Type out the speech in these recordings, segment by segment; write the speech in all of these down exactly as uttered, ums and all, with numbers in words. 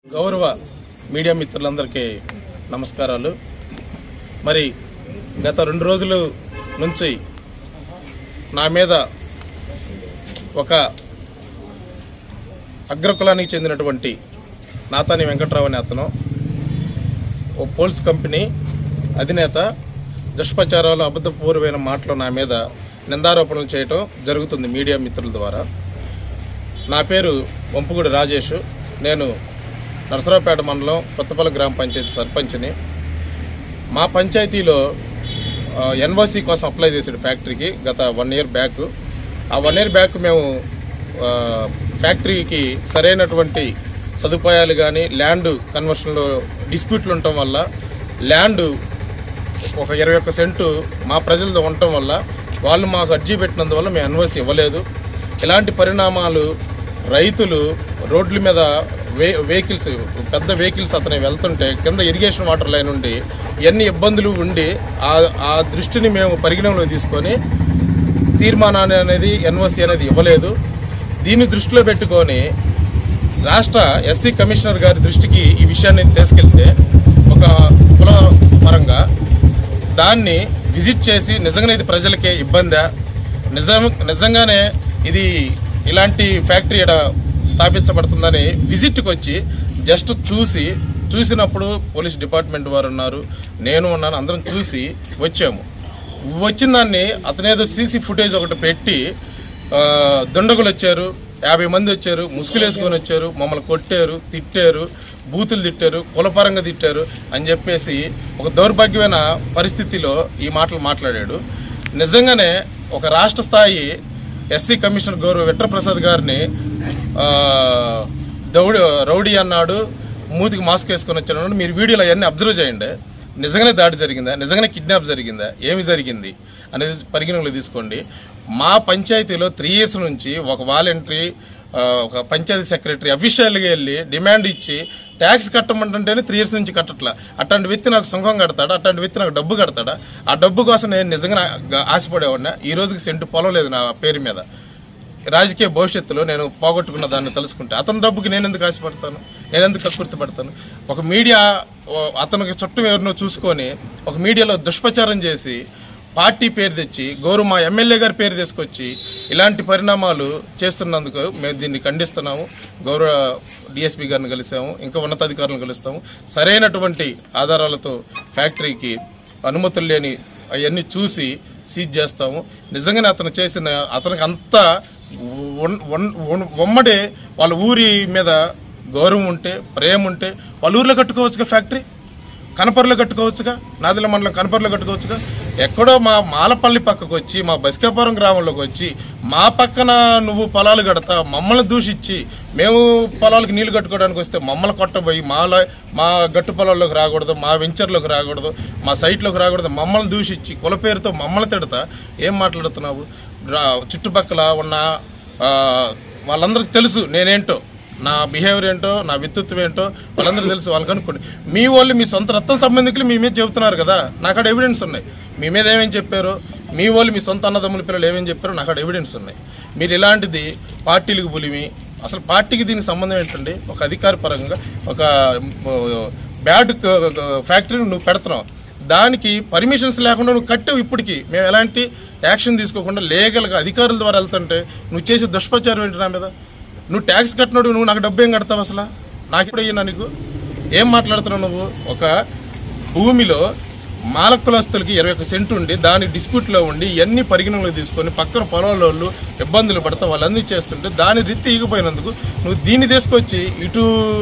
గౌరవ మీడియా మిత్రులందరికీ నమస్కారాలు। మరి గత రెండు రోజుల నుంచి నా మీద ఒక అగ్రకులానికి చెందినటువంటి నాతాని వెంకట్రావు అనే అతను ఓ పోల్స్ కంపెనీ అధినేత దుష్ప్రచారాలు అబద్ధపూర్వమైన మాటలు నా మీద నిందారోపణలు చేయటం జరుగుతుంది మీడియా మిత్రుల ద్వారా। నా పేరు వంపుగూడి రాజేష్, నేను నరసరావుపేట మండలం కొత్తపల్లి గ్రామ పంచాయతీ సర్పంచ్ని। మా పంచాయతీలో ఎన్ఓసి కోసం అప్లై చేసాడు ఫ్యాక్టరీకి గత వన్ ఇయర్ బ్యాక్। ఆ వన్ ఇయర్ బ్యాక్ మేము ఫ్యాక్టరీకి సరైనటువంటి సదుపాయాలు కానీ ల్యాండ్ కన్వర్షన్లో డిస్ప్యూట్లు ఉండటం వల్ల ల్యాండ్ ఒక ఇరవై ఒక్క సెంటు మా ప్రజలతో ఉండటం వల్ల వాళ్ళు మాకు అర్జీ పెట్టినందువల్ల మేము ఎన్ఓసి ఇవ్వలేదు। ఇలాంటి పరిణామాలు రైతులు రోడ్ల మీద వే వెహికల్స్ పెద్ద వెహికల్స్ అతను వెళ్తుంటే కింద ఇరిగేషన్ వాటర్ లైన్ ఉండి ఎన్ని ఇబ్బందులు ఉండి ఆ దృష్టిని మేము పరిగణనలో తీసుకొని తీర్మానాన్ని అనేది ఎన్ఓసి అనేది ఇవ్వలేదు। దీన్ని దృష్టిలో పెట్టుకొని రాష్ట్ర ఎస్సీ కమిషనర్ గారి దృష్టికి ఈ విషయాన్ని తీసుకెళ్తే ఒక కుల పరంగా దాన్ని విజిట్ చేసి నిజంగానే ఇది ప్రజలకే ఇబ్బందా, నిజం నిజంగానే ఇది ఇలాంటి ఫ్యాక్టరీ ఇక్కడ స్థాపించబడుతుందని విజిట్కి వచ్చి జస్ట్ చూసి చూసినప్పుడు పోలీస్ డిపార్ట్మెంట్ వారు ఉన్నారు, నేను ఉన్నాను, అందరం చూసి వచ్చాము। వచ్చిన దాన్ని అతనేదో సీసీ ఫుటేజ్ ఒకటి పెట్టి దుండగులు వచ్చారు, యాభై మంది వచ్చారు, ముసుగులు వేసుకొని వచ్చారు, మమ్మల్ని కొట్టారు, తిట్టారు, బూతులు తిట్టారు, కులపరంగా తిట్టారు అని చెప్పేసి ఒక దౌర్భాగ్యమైన పరిస్థితిలో ఈ మాటలు మాట్లాడాడు। నిజంగానే ఒక రాష్ట్ర స్థాయి ఎస్సీ కమిషనర్ గౌరవ విట్రప్రసాద్ గారిని దౌడి రౌడీ అన్నాడు, మూతికి మాస్క్ వేసుకొని వచ్చాడు, మీరు వీడియోలో అవన్నీ అబ్జర్వ్ చేయండి। నిజంగానే దాడి జరిగిందా, నిజంగానే కిడ్నాప్ జరిగిందా, ఏమి జరిగింది అనేది పరిగణనలో తీసుకోండి। మా పంచాయతీలో త్రీ ఇయర్స్ నుంచి ఒక వాలంటరీ ఒక పంచాయతీ సెక్రటరీ అఫీషియల్గా వెళ్ళి డిమాండ్ ఇచ్చి ట్యాక్స్ కట్టమంటుంటేనే త్రీ ఇయర్స్ నుంచి కట్టట్లా। అట్లాంటి వ్యక్తి నాకు సుంకం కడతాడా, అట్లాంటి వ్యక్తి నాకు డబ్బు కడతాడా? ఆ డబ్బు కోసం నేను నిజంగా ఆశపడేవాడినా। ఈ రోజుకి సెంటు పొలం లేదు నా పేరు మీద। రాజకీయ భవిష్యత్తులో నేను పోగొట్టుకున్న దాన్ని తెలుసుకుంటే అతని డబ్బుకి నేను ఎందుకు ఆశపడతాను, నేను ఎందుకు కక్కుర్తి పడతాను? ఒక మీడియా అతనికి చుట్టం ఎవరినో చూసుకొని ఒక మీడియాలో దుష్ప్రచారం చేసి పార్టీ పేరు తెచ్చి గౌరవ మా ఎమ్మెల్యే గారి పేరు తీసుకొచ్చి ఇలాంటి పరిణామాలు చేస్తున్నందుకు మేము దీన్ని ఖండిస్తున్నాము। గౌరవ డిఎస్పీ గారిని కలిసాము, ఇంకా ఉన్నతాధికారులను కలుస్తాము, సరైనటువంటి ఆధారాలతో ఫ్యాక్టరీకి అనుమతులు లేని అవన్నీ చూసి సీజ్ చేస్తాము। నిజంగానే అతను చేసిన అతనికి అంతా ఉమ్మడే వాళ్ళ ఊరి మీద గౌరవం ఉంటే ప్రేమ ఉంటే వాళ్ళ ఊర్లో కట్టుకోవచ్చుగా, ఫ్యాక్టరీ కనపర్లో కట్టుకోవచ్చుగా, నాదిల మండలం కనపర్లో కట్టుకోవచ్చుగా। ఎక్కడో మా మాలపల్లి పక్కకు వచ్చి మా బస్కాపురం గ్రామంలోకి వచ్చి మా పక్కన నువ్వు పొలాలు కడతా మమ్మల్ని దూషించి మేము పొలాలకు నీళ్లు కట్టుకోవడానికి వస్తే మమ్మల్ని కొట్టబోయి మా మా గట్టు పొలాల్లోకి రాకూడదు, మా వెంచర్లోకి రాకూడదు, మా సైట్లోకి రాకూడదు, మమ్మల్ని దూషించి కుల పేరుతో మమ్మల్ని తిడతా ఏం మాట్లాడుతున్నావు? చుట్టుపక్కల ఉన్న వాళ్ళందరికీ తెలుసు నేనేంటో, నా బిహేవియర్ ఏంటో, నా వ్యక్తిత్వం ఏంటో వాళ్ళందరూ తెలుసు, వాళ్ళకి అనుకోండి। మీ వాళ్ళు మీ సొంత రక్తం సంబంధికులు మీ మీద చెబుతున్నారు కదా, నాకు అక్కడ ఎవిడెన్స్ ఉన్నాయి। మీ మీద ఏమేమి చెప్పారో, మీ వాళ్ళు మీ సొంత అన్నదమ్ముల పిల్లలు ఏమేమి చెప్పారో నాకు అక్కడ ఎవిడెన్స్ ఉన్నాయి। మీరు ఇలాంటిది పార్టీలకు పులిమి, అసలు పార్టీకి దీనికి సంబంధం ఏంటండి? ఒక అధికార పరంగా ఒక బ్యాడ్ ఫ్యాక్టరీని నువ్వు పెడుతున్నావు, దానికి పర్మిషన్స్ లేకుండా నువ్వు కట్టావు। ఇప్పటికీ మేము ఎలాంటి యాక్షన్ తీసుకోకుండా లీగల్గా అధికారుల ద్వారా వెళ్తుంటే నువ్వు చేసే దుష్ప్రచారం ఏంటి నా మీద? నువ్వు ట్యాక్స్ కట్టినాడు, నువ్వు నాకు డబ్బు ఏం కడతావు? అసలు నాకు ఇప్పుడు అయ్యినా నీకు ఏం మాట్లాడుతున్నావు నువ్వు? ఒక భూమిలో మాలకులస్తులకి ఇరవై ఒక సెంటు ఉండి దాని డిస్ప్యూట్లో ఉండి ఇవన్నీ పరిగణనలో తీసుకొని పక్కన పొలాల్లో ఇబ్బందులు పడతా వాళ్ళన్నీ చేస్తుంటే దాని రీతి ఈగిపోయినందుకు నువ్వు దీన్ని తీసుకొచ్చి ఇటు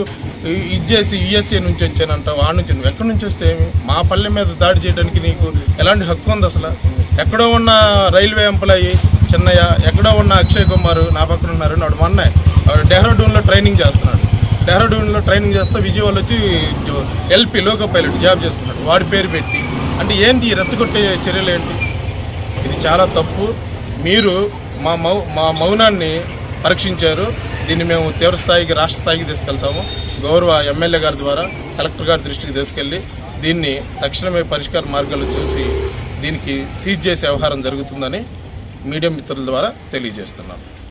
ఇది చేసి యుఎస్ఏ నుంచి వచ్చానంటావు, ఆ నుంచి నువ్వు ఎక్కడి నుంచి వస్తే ఏమి? మా పల్లె మీద దాడి చేయడానికి నీకు ఎలాంటి హక్కు ఉంది? అసలు ఎక్కడో ఉన్న రైల్వే ఎంప్లాయీ చిన్నయ్య, ఎక్కడో ఉన్న అక్షయ్ కుమార్ నా పక్కన ఉన్నారు, నాడు మొన్న డెహ్రాడూన్లో ట్రైనింగ్ చేస్తున్నాడు, డెహ్రాడూన్లో ట్రైనింగ్ చేస్తే విజయవాడలో వచ్చి ఎల్పీ లోకో పైలట్ జాబ్ చేసుకున్నాడు, వాడి పేరు పెట్టి అంటే ఏంటి రెచ్చగొట్టే చర్యలు ఏంటి? ఇది చాలా తప్పు। మీరు మా మౌ మా మౌనాన్ని పరీక్షించారు, దీన్ని మేము తీవ్ర స్థాయికి రాష్ట్ర స్థాయికి తీసుకెళ్తాము। గౌరవ ఎమ్మెల్యే గారి ద్వారా కలెక్టర్ గారి దృష్టికి తీసుకెళ్లి దీన్ని తక్షణమే పరిష్కార మార్గాలు చూసి దీనికి సీజ్ చేసే వ్యవహారం జరుగుతుందని మీడియా మిత్రుల ద్వారా తెలియజేస్తున్నాను।